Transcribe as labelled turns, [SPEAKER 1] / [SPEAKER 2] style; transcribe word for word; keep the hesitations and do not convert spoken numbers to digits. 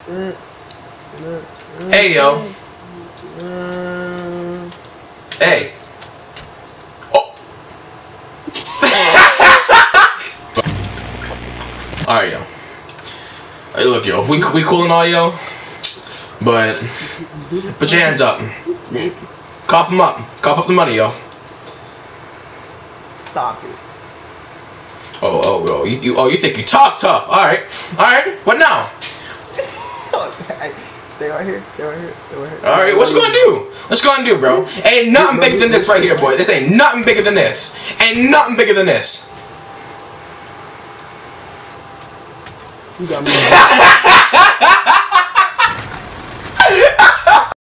[SPEAKER 1] Hey, yo. Hey. Oh. Alright, yo. Hey, look, yo. We, we cool and all, yo. But put your hands up. Cough them up. Cough up the money, yo.
[SPEAKER 2] Stop it.
[SPEAKER 1] Oh, oh, oh. You, you, oh, you think you talk tough. Alright. Alright. What now?
[SPEAKER 2] Stay right here. Stay right here. Stay right here.
[SPEAKER 1] Alright, what you gonna do? What you gonna do, bro? Ain't nothing bigger than this right here, boy. This ain't nothing bigger than this. Ain't nothing bigger than this.
[SPEAKER 2] You got me.